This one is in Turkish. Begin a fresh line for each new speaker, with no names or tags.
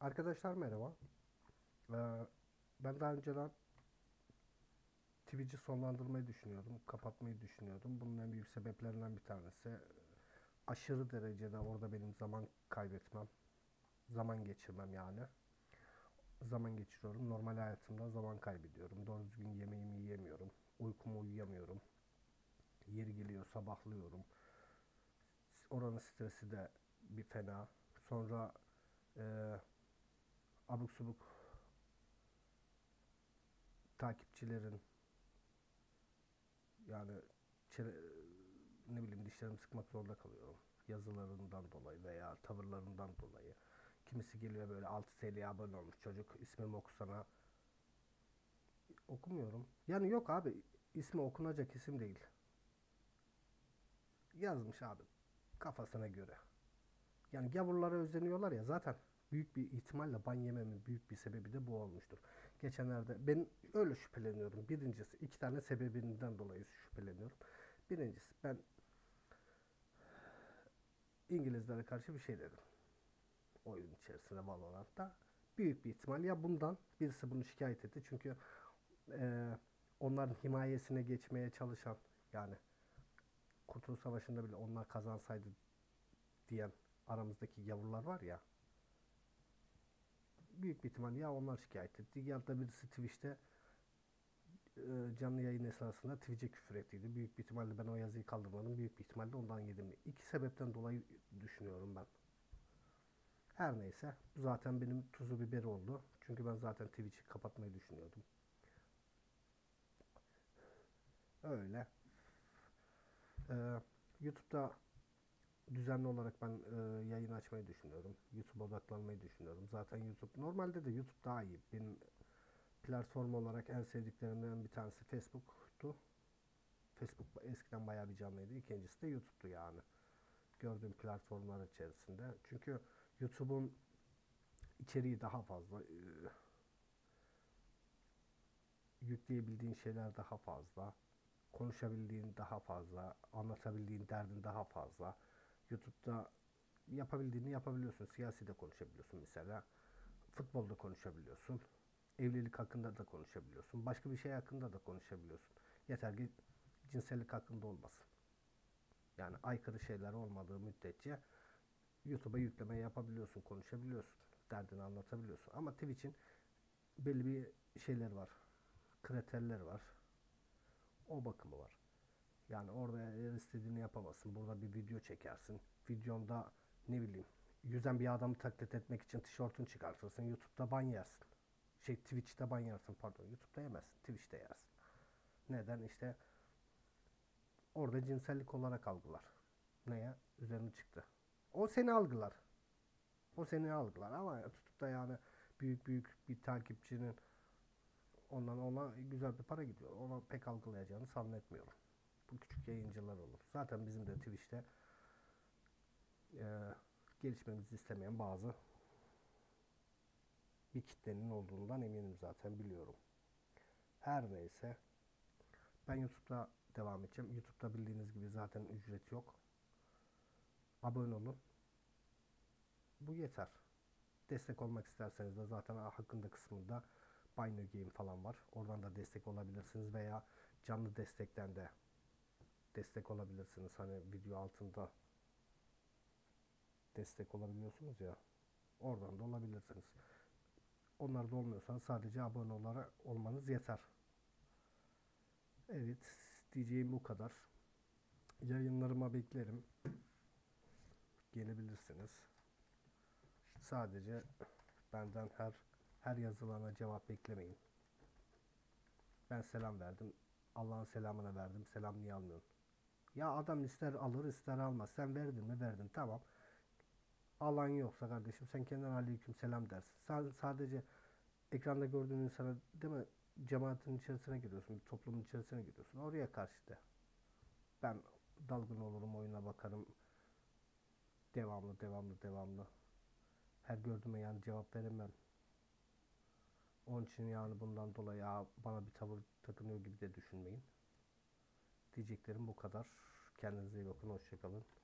Arkadaşlar merhaba. Ee, Ben daha önceden Twitch'i sonlandırmayı düşünüyordum. Kapatmayı düşünüyordum. Bunun en büyük sebeplerinden bir tanesi aşırı derecede orada benim zaman kaybetmem. Zaman geçirmem yani. Zaman geçiriyorum. Normal hayatımda zaman kaybediyorum. Doğru düzgün yemeğimi yiyemiyorum. Uykumu uyuyamıyorum. Yeri geliyor sabahlıyorum. Oranın stresi de bir fena. Sonra e, abuk subuk takipçilerin yani ne bileyim dişlerimi sıkmak zorunda kalıyorum. Yazılarından dolayı veya tavırlarından dolayı. Kimisi geliyor böyle 6 TL'ye abone olmuş çocuk ismimi okusana. Okumuyorum. Yani yok abi, ismi okunacak isim değil. Yazmış abi kafasına göre. Yani gavurlara özeniyorlar ya, zaten büyük bir ihtimalle ban yememin büyük bir sebebi de bu olmuştur. Geçenlerde ben öyle şüpheleniyorum. Birincisi, iki tane sebebinden dolayı şüpheleniyorum. Birincisi, ben İngilizlere karşı bir şey dedim oyun içerisinde Valorant'ta. Büyük bir ihtimal ya bundan birisi bunu şikayet etti. Çünkü e, onların himayesine geçmeye çalışan, yani Kurtuluş Savaşı'nda bile onlar kazansaydı diyen aramızdaki yavrular var ya, büyük bir ihtimal ya onlar şikayet etti ya da birisi Twitch'te canlı yayın esnasında Twitch'e küfür ettiydi. Büyük bir ihtimalle ben o yazıyı kaldırmadım. Büyük bir ihtimalle ondan yedim. İki sebepten dolayı düşünüyorum ben. Her neyse. Bu zaten benim tuzu biberi oldu. Çünkü ben zaten Twitch'i kapatmayı düşünüyordum. Öyle. Ee, YouTube'da düzenli olarak ben yayın açmayı düşünüyorum. YouTube'a odaklanmayı düşünüyorum. Zaten YouTube, normalde de YouTube daha iyi. Benim platform olarak en sevdiklerimden bir tanesi Facebook'tu. Facebook eskiden bayağı bir canlıydı. İkincisi de YouTube'tu yani. Gördüğüm platformlar içerisinde. Çünkü YouTube'un içeriği daha fazla. Yükleyebildiğin şeyler daha fazla. Konuşabildiğin daha fazla. Anlatabildiğin derdin daha fazla. YouTube'da yapabildiğini yapabiliyorsun. Siyasi de konuşabiliyorsun mesela. Futbolda konuşabiliyorsun. Evlilik hakkında da konuşabiliyorsun. Başka bir şey hakkında da konuşabiliyorsun. Yeter ki cinsellik hakkında olmasın. Yani aykırı şeyler olmadığı müddetçe YouTube'a yükleme yapabiliyorsun, konuşabiliyorsun. Derdini anlatabiliyorsun. Ama Twitch'in belli bir şeyler var. Kriterler var. O bakımı var. Yani orada eğer istediğini yapamazsın. Burada bir video çekersin. Videonda ne bileyim yüzen bir adamı taklit etmek için tişörtünü çıkartırsın. YouTube'da ban yersin. Twitch'te ban yersin pardon. YouTube'da yemezsin. Twitch'te yersin. Neden? İşte orada cinsellik olarak algılar. Neye? Üzerine çıktı. O seni algılar. O seni algılar ama tutup da yani büyük büyük bir takipçinin ondan ona güzel bir para gidiyor. Ona pek algılayacağını zannetmiyorum. Bu küçük yayıncılar olur. Zaten bizim de Twitch'te e, gelişmemizi istemeyen bazı bir kitlenin olduğundan eminim, zaten biliyorum. Her neyse, ben YouTube'da devam edeceğim. YouTube'da bildiğiniz gibi zaten ücret yok. Abone olun. Bu yeter. Destek olmak isterseniz de zaten hakkında kısmında Buy New Game falan var. Oradan da destek olabilirsiniz veya canlı destekten de destek olabilirsiniz. Hani video altında destek olabiliyorsunuz ya. Oradan da olabilirsiniz. Onlar da olmuyorsanız sadece abone olarak olmanız yeter. Evet, diyeceğim bu kadar. Yayınlarıma beklerim. Gelebilirsiniz. Sadece benden her yazılana cevap beklemeyin. Ben selam verdim. Allah'ın selamına verdim. Selam niye almıyorsun? Ya adam ister alır ister almaz. Sen verdin mi verdin, tamam. Alan yoksa kardeşim sen kendin aleyküm selam dersin. Sadece ekranda gördüğün insana değil mi, cemaatin içerisine giriyorsun, bir toplumun içerisine giriyorsun. Oraya karşı da ben dalgın olurum, oyuna bakarım. Devamlı devamlı devamlı. Her gördüğüme yani cevap veremem. Onun için yani bundan dolayı ya bana bir tavır takınıyor gibi de düşünmeyin. Diyeceklerim bu kadar. Kendinize iyi bakın. Hoşçakalın.